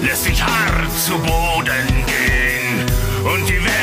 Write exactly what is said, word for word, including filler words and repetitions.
lässt sich hart zu Boden gehen und die Welt